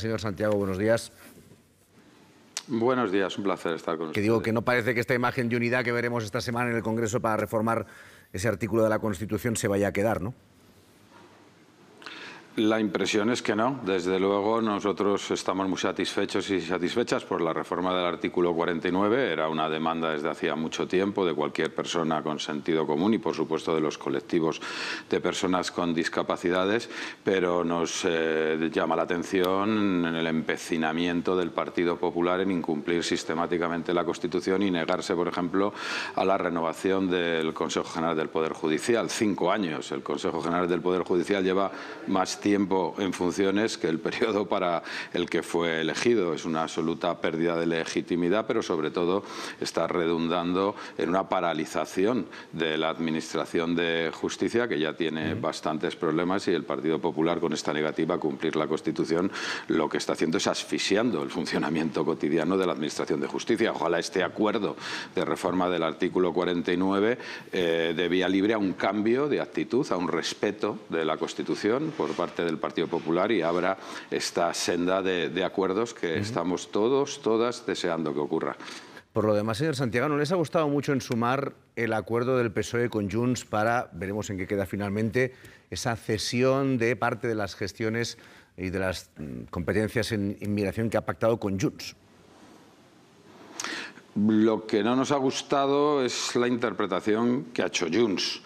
Señor Santiago, buenos días. Buenos días, un placer estar con ustedes. Que digo que no parece que esta imagen de unidad que veremos esta semana en el Congreso para reformar ese artículo de la Constitución se vaya a quedar, ¿no? La impresión es que no. Desde luego nosotros estamos muy satisfechos y satisfechas por la reforma del artículo 49. Era una demanda desde hacía mucho tiempo de cualquier persona con sentido común y por supuesto de los colectivos de personas con discapacidades, pero nos llama la atención el empecinamiento del Partido Popular en incumplir sistemáticamente la Constitución y negarse, por ejemplo, a la renovación del Consejo General del Poder Judicial. 5 años. El Consejo General del Poder Judicial lleva más tiempo en funciones que el periodo para el que fue elegido. Es una absoluta pérdida de legitimidad, pero sobre todo está redundando en una paralización de la Administración de Justicia, que ya tiene bastantes problemas, y el Partido Popular, con esta negativa a cumplir la Constitución, lo que está haciendo es asfixiando el funcionamiento cotidiano de la Administración de Justicia. Ojalá este acuerdo de reforma del artículo 49 de vía libre a un cambio de actitud, a un respeto de la Constitución por parte del Partido Popular y abra esta senda de acuerdos que estamos todas deseando que ocurra. Por lo demás, señor Santiago, ¿no les ha gustado mucho en Sumar el acuerdo del PSOE con Junts para, veremos en qué queda finalmente, esa cesión de parte de las gestiones y de las competencias en inmigración que ha pactado con Junts? Lo que no nos ha gustado es la interpretación que ha hecho Junts.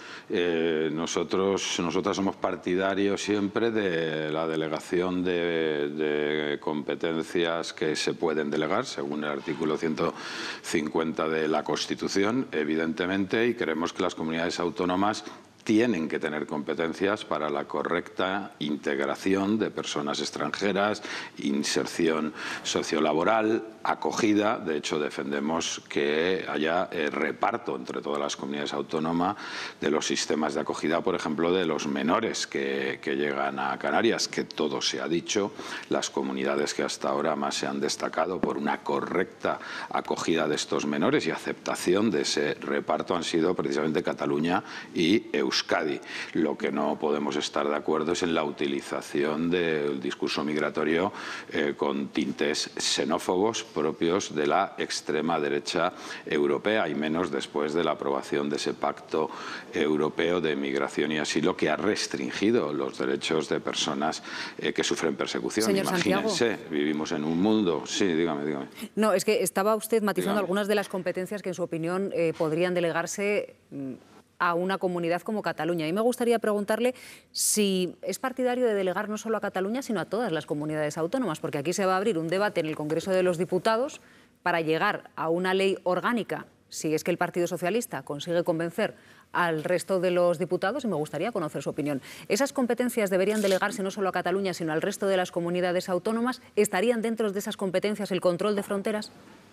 Nosotras somos partidarios siempre de la delegación de competencias que se pueden delegar, según el artículo 150 de la Constitución, evidentemente, y creemos que las comunidades autónomas tienen que tener competencias para la correcta integración de personas extranjeras, inserción sociolaboral, acogida. De hecho, defendemos que haya reparto entre todas las comunidades autónomas de los sistemas de acogida, por ejemplo, de los menores que llegan a Canarias, que todo se ha dicho. Las comunidades que hasta ahora más se han destacado por una correcta acogida de estos menores y aceptación de ese reparto han sido precisamente Cataluña y Euskadi. Lo que no podemos estar de acuerdo es en la utilización del discurso migratorio con tintes xenófobos propios de la extrema derecha europea, y menos después de la aprobación de ese pacto europeo de migración y asilo que ha restringido los derechos de personas que sufren persecución. Señor Imagínense, Santiago, vivimos en un mundo... Sí, dígame. No, es que estaba usted matizando algunas de las competencias que en su opinión podrían delegarse a una comunidad como Cataluña. Y me gustaría preguntarle si es partidario de delegar no solo a Cataluña, sino a todas las comunidades autónomas, porque aquí se va a abrir un debate en el Congreso de los Diputados para llegar a una ley orgánica, si es que el Partido Socialista consigue convencer al resto de los diputados, y me gustaría conocer su opinión. ¿Esas competencias deberían delegarse no solo a Cataluña, sino al resto de las comunidades autónomas? ¿Estarían dentro de esas competencias el control de fronteras?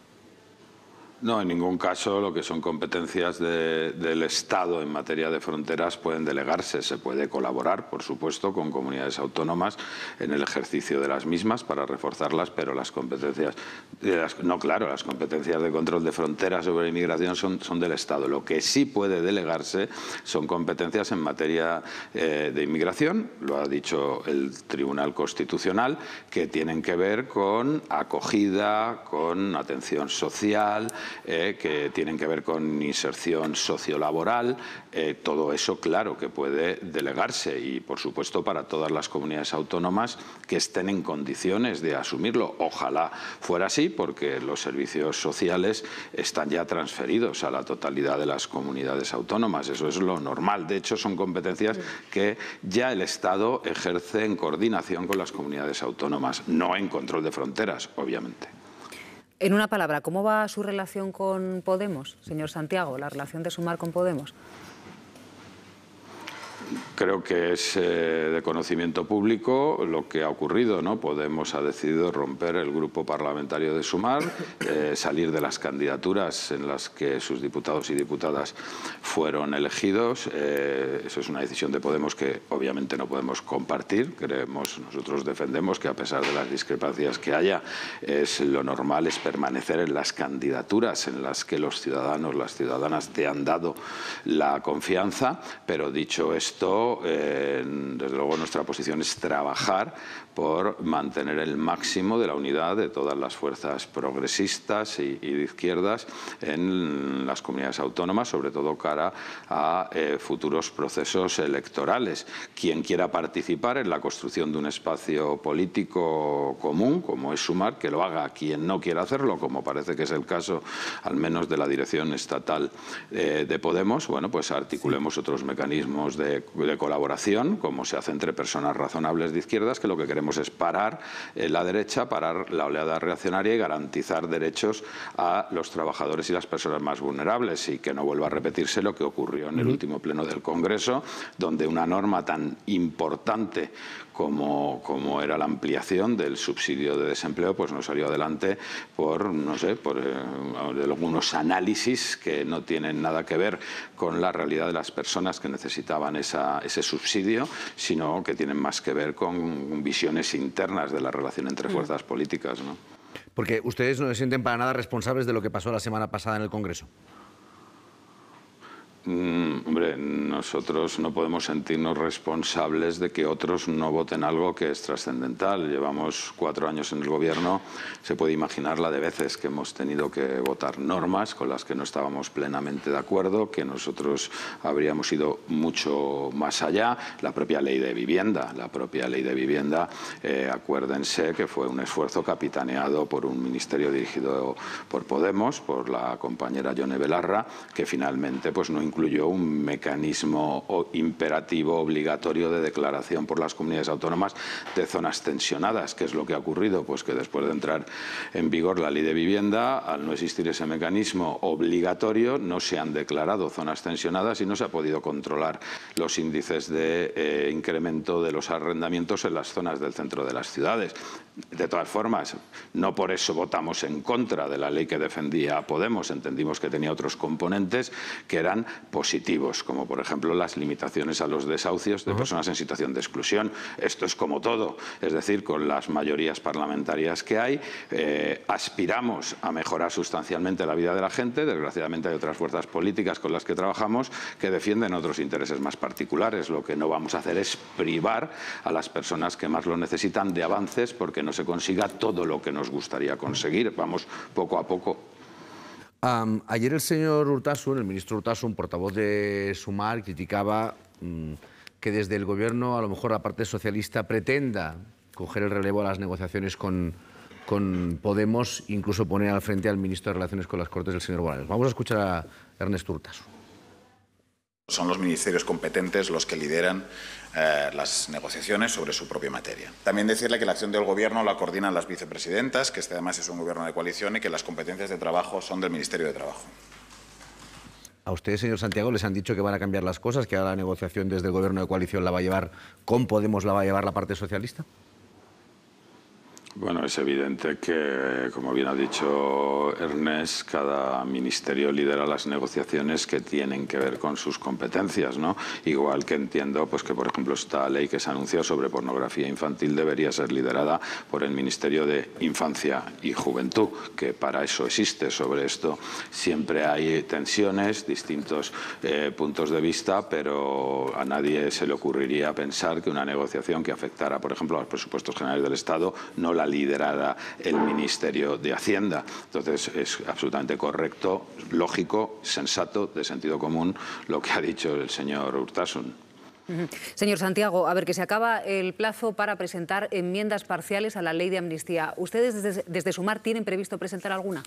No, en ningún caso lo que son competencias del Estado en materia de fronteras pueden delegarse. Se puede colaborar, por supuesto, con comunidades autónomas en el ejercicio de las mismas para reforzarlas, pero las competencias, las competencias de control de fronteras sobre inmigración son del Estado. Lo que sí puede delegarse son competencias en materia de inmigración, lo ha dicho el Tribunal Constitucional, que tienen que ver con acogida, con atención social, que tienen que ver con inserción sociolaboral. Todo eso, claro, que puede delegarse y, por supuesto, para todas las comunidades autónomas que estén en condiciones de asumirlo. Ojalá fuera así, porque los servicios sociales están ya transferidos a la totalidad de las comunidades autónomas. Eso es lo normal. De hecho, son competencias que ya el Estado ejerce en coordinación con las comunidades autónomas, no en control de fronteras, obviamente. En una palabra, ¿cómo va su relación con Podemos, señor Santiago, la relación de Sumar con Podemos? Creo que es de conocimiento público lo que ha ocurrido, ¿no? Podemos ha decidido romper el grupo parlamentario de Sumar, salir de las candidaturas en las que sus diputados y diputadas fueron elegidos. Eso es una decisión de Podemos que obviamente no podemos compartir. Nosotros defendemos que, a pesar de las discrepancias que haya, lo normal es permanecer en las candidaturas en las que los ciudadanos, las ciudadanas te han dado la confianza. Pero dicho esto, esto, desde luego, nuestra posición es trabajar por mantener el máximo de la unidad de todas las fuerzas progresistas y de izquierdas en las comunidades autónomas, sobre todo cara a futuros procesos electorales. Quien quiera participar en la construcción de un espacio político común, como es Sumar, que lo haga. Quien no quiera hacerlo, como parece que es el caso, al menos de la dirección estatal de Podemos, bueno, pues articulemos otros mecanismos de colaboración, como se hace entre personas razonables de izquierdas, que lo que queremos es parar la derecha, parar la oleada reaccionaria y garantizar derechos a los trabajadores y las personas más vulnerables, y que no vuelva a repetirse lo que ocurrió en el último pleno del Congreso, donde una norma tan importante como era la ampliación del subsidio de desempleo, pues no salió adelante por, no sé, por algunos análisis que no tienen nada que ver con la realidad de las personas que necesitaban ese subsidio, sino que tienen más que ver con visiones internas de la relación entre fuerzas políticas, ¿no? Porque ustedes no se sienten para nada responsables de lo que pasó la semana pasada en el Congreso. Hombre, nosotros no podemos sentirnos responsables de que otros no voten algo que es trascendental. Llevamos 4 años en el Gobierno, se puede imaginar la de veces que hemos tenido que votar normas con las que no estábamos plenamente de acuerdo, que nosotros habríamos ido mucho más allá. La propia ley de vivienda, acuérdense que fue un esfuerzo capitaneado por un ministerio dirigido por Podemos, por la compañera Yone Belarra, que finalmente pues no incluyó un mecanismo imperativo obligatorio de declaración por las comunidades autónomas de zonas tensionadas. ¿Qué es lo que ha ocurrido? Pues que después de entrar en vigor la ley de vivienda, al no existir ese mecanismo obligatorio, no se han declarado zonas tensionadas y no se ha podido controlar los índices de incremento de los arrendamientos en las zonas del centro de las ciudades. De todas formas, no por eso votamos en contra de la ley que defendía Podemos. Entendimos que tenía otros componentes que eran positivos, como por ejemplo las limitaciones a los desahucios de personas en situación de exclusión. Esto es como todo, es decir, con las mayorías parlamentarias que hay, aspiramos a mejorar sustancialmente la vida de la gente. Desgraciadamente hay otras fuerzas políticas con las que trabajamos que defienden otros intereses más particulares. Lo que no vamos a hacer es privar a las personas que más lo necesitan de avances porque no se consiga todo lo que nos gustaría conseguir. Vamos poco a poco. Ayer el señor Urtasun, el ministro Urtasun, portavoz de Sumar, criticaba que desde el Gobierno a lo mejor la parte socialista pretenda coger el relevo a las negociaciones con Podemos, incluso poner al frente al ministro de Relaciones con las Cortes, el señor Morales. Vamos a escuchar a Ernesto Urtasun. Son los ministerios competentes los que lideran las negociaciones sobre su propia materia. También decirle que la acción del Gobierno la coordinan las vicepresidentas, que este además es un Gobierno de coalición, y que las competencias de trabajo son del Ministerio de Trabajo. ¿A ustedes, señor Santiago, les han dicho que van a cambiar las cosas, que ahora la negociación desde el Gobierno de coalición la va a llevar con Podemos, la va a llevar la parte socialista? Bueno, es evidente que, como bien ha dicho Ernest, cada ministerio lidera las negociaciones que tienen que ver con sus competencias, ¿no? Igual que entiendo pues, que, por ejemplo, esta ley que se anunció sobre pornografía infantil debería ser liderada por el Ministerio de Infancia y Juventud, que para eso existe. Sobre esto siempre hay tensiones, distintos puntos de vista, pero a nadie se le ocurriría pensar que una negociación que afectara, por ejemplo, a los presupuestos generales del Estado no la liderada el Ministerio de Hacienda. Entonces es absolutamente correcto, lógico, sensato, de sentido común lo que ha dicho el señor Urtasun. Señor Santiago, a ver, que se acaba el plazo para presentar enmiendas parciales a la ley de amnistía. ¿Ustedes desde Sumar tienen previsto presentar alguna?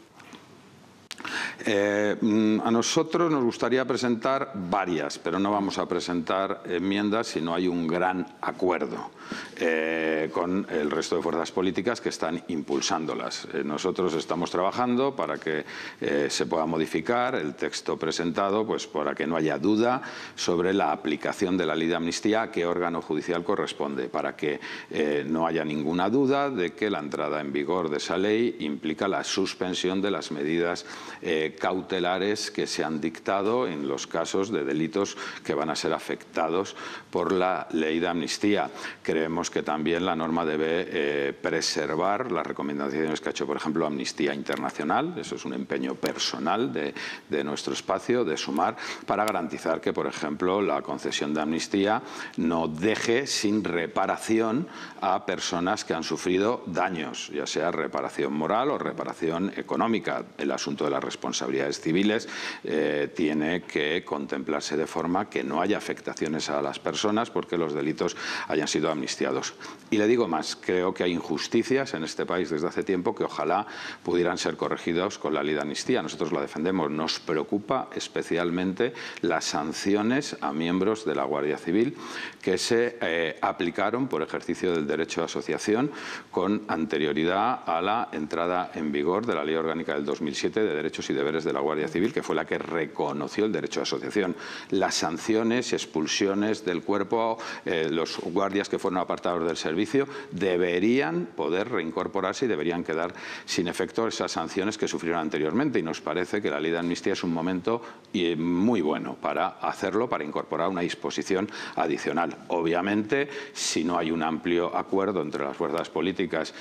A nosotros nos gustaría presentar varias, pero no vamos a presentar enmiendas si no hay un gran acuerdo con el resto de fuerzas políticas que están impulsándolas. Nosotros estamos trabajando para que se pueda modificar el texto presentado, pues para que no haya duda sobre la aplicación de la ley de amnistía a qué órgano judicial corresponde, para que no haya ninguna duda de que la entrada en vigor de esa ley implica la suspensión de las medidas cautelares que se han dictado en los casos de delitos que van a ser afectados por la ley de amnistía. Creemos que también la norma debe preservar las recomendaciones que ha hecho, por ejemplo, Amnistía Internacional. Eso es un empeño personal de nuestro espacio, de Sumar, para garantizar que, por ejemplo, la concesión de amnistía no deje sin reparación a personas que han sufrido daños, ya sea reparación moral o reparación económica. El asunto de las responsabilidades civiles tiene que contemplarse de forma que no haya afectaciones a las personas porque los delitos hayan sido amnistiados. Y le digo más, creo que hay injusticias en este país desde hace tiempo que ojalá pudieran ser corregidos con la ley de amnistía. Nosotros la defendemos. Nos preocupa especialmente las sanciones a miembros de la Guardia Civil que se aplicaron por ejercicio del derecho de asociación con anterioridad a la entrada en vigor de la Ley Orgánica del 2007 de Derechos y Deberes de la Guardia Civil, que fue la que reconoció el derecho de asociación. Las sanciones, expulsiones del cuerpo, los guardias que fueron apartados del servicio deberían poder reincorporarse y deberían quedar sin efecto esas sanciones que sufrieron anteriormente, y nos parece que la ley de amnistía es un momento muy bueno para hacerlo, para incorporar una disposición adicional. Obviamente, si no hay un amplio acuerdo entre las fuerzas políticas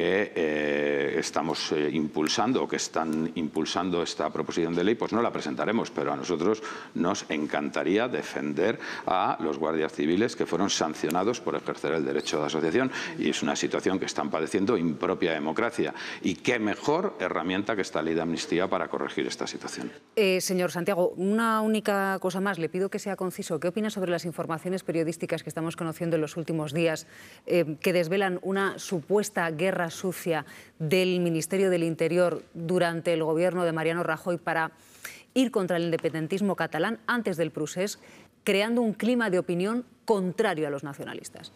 que estamos impulsando o que están impulsando esta proposición de ley, pues no la presentaremos, pero a nosotros nos encantaría defender a los guardias civiles que fueron sancionados por ejercer el derecho de asociación, y es una situación que están padeciendo impropia democracia. Y qué mejor herramienta que esta ley de amnistía para corregir esta situación. Señor Santiago, una única cosa más, le pido que sea conciso. ¿Qué opina sobre las informaciones periodísticas que estamos conociendo en los últimos días que desvelan una supuesta guerra sucia del Ministerio del Interior durante el gobierno de Mariano Rajoy para ir contra el independentismo catalán antes del procés, creando un clima de opinión contrario a los nacionalistas?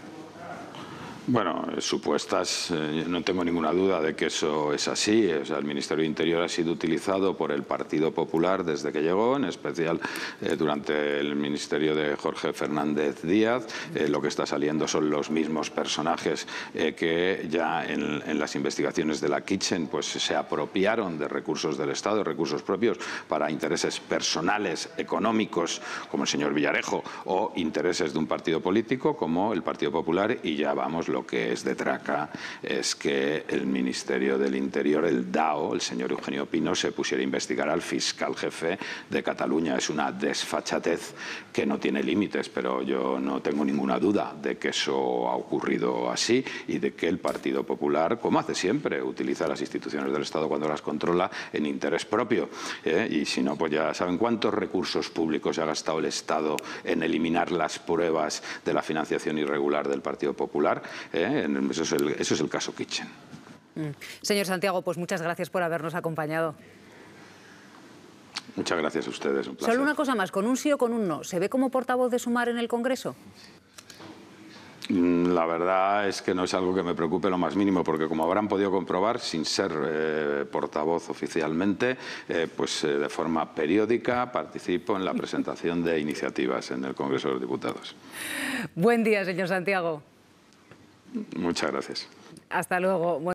Bueno, supuestas, no tengo ninguna duda de que eso es así. O sea, el Ministerio de Interior ha sido utilizado por el Partido Popular desde que llegó, en especial durante el ministerio de Jorge Fernández Díaz. Lo que está saliendo son los mismos personajes que ya en las investigaciones de la Kitchen pues se apropiaron de recursos del Estado, recursos propios, para intereses personales, económicos, como el señor Villarejo, o intereses de un partido político como el Partido Popular, y ya vamos. Lo que es de traca es que el Ministerio del Interior, el DAO, el señor Eugenio Pino, se pusiera a investigar al fiscal jefe de Cataluña. Es una desfachatez que no tiene límites, pero yo no tengo ninguna duda de que eso ha ocurrido así y de que el Partido Popular, como hace siempre, utiliza las instituciones del Estado cuando las controla en interés propio. Y si no, pues ya saben cuántos recursos públicos ha gastado el Estado en eliminar las pruebas de la financiación irregular del Partido Popular. Eso es el caso Kitchen. Señor Santiago, pues muchas gracias por habernos acompañado. Muchas gracias a ustedes, un placer. Solo una cosa más, ¿con un sí o con un no? ¿Se ve como portavoz de Sumar en el Congreso? La verdad es que no es algo que me preocupe lo más mínimo, porque como habrán podido comprobar, sin ser portavoz oficialmente, pues de forma periódica participo en la presentación de iniciativas en el Congreso de los Diputados. Buen día, señor Santiago. Muchas gracias. Hasta luego.